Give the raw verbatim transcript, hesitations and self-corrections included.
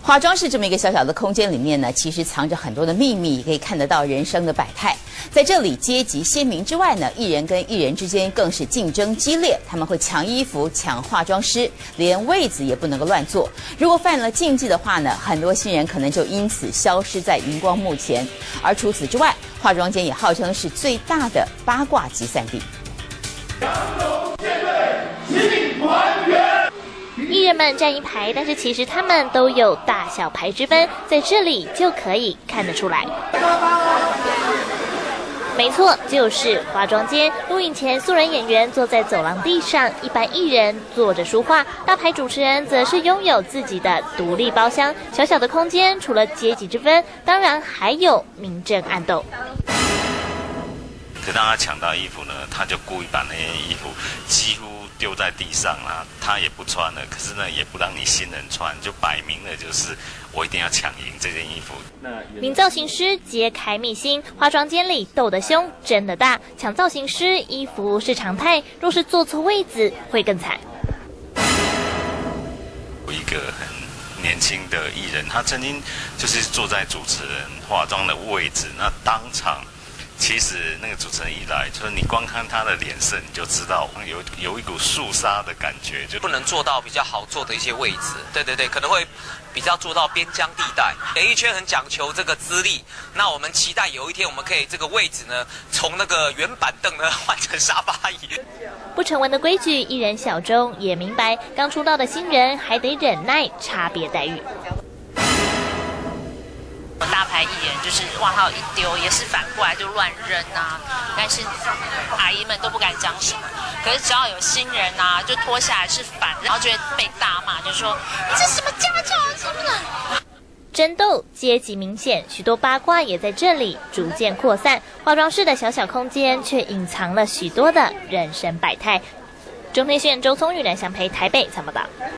化妆室这么一个小小的空间里面呢，其实藏着很多的秘密，可以看得到人生的百态。在这里，阶级鲜明之外呢，艺人跟艺人之间更是竞争激烈，他们会抢衣服、抢化妆师，连位子也不能够乱坐。如果犯了禁忌的话呢，很多新人可能就因此消失在荧光幕前。而除此之外，化妆间也号称是最大的八卦集散地。 艺人们站一排，但是其实他们都有大小牌之分，在这里就可以看得出来。没错，就是化妆间。录影前，素人演员坐在走廊地上，一般艺人坐着梳化，大牌主持人则是拥有自己的独立包厢。小小的空间，除了阶级之分，当然还有明争暗斗。 可当他抢到衣服呢，他就故意把那件衣服几乎丢在地上啊，他也不穿了，可是呢也不让你新人穿，就摆明了就是我一定要抢赢这件衣服。 名造型师揭开秘辛，化妆间里斗得凶，真的大。抢造型师衣服是常态，若是坐错位子会更惨。 有一个很年轻的艺人，他曾经就是坐在主持人化妆的位置，那当场。其实那个主持人一来，就是你光看他的脸色，你就知道有有一股肃杀的感觉，就不能做到比较好坐的一些位置。对对对，可能会比较做到边疆地带。演艺圈很讲求这个资历，那我们期待有一天我们可以这个位置呢，从那个圆板凳呢换成沙发椅。 不成文的规矩，艺人小钟也明白，刚出道的新人还得忍耐差别待遇。 大牌艺人就是外套一丢，也是反过来就乱扔啊，但是阿姨们都不敢讲什么。可是只要有新人啊，就脱下来是反，然后就会被大骂，就说你这什么家教什么的。 争斗阶级明显，许多八卦也在这里逐渐扩散。化妆室的小小空间，却隐藏了许多的人生百态。中天线周聪玉、梁祥培台北采访报道。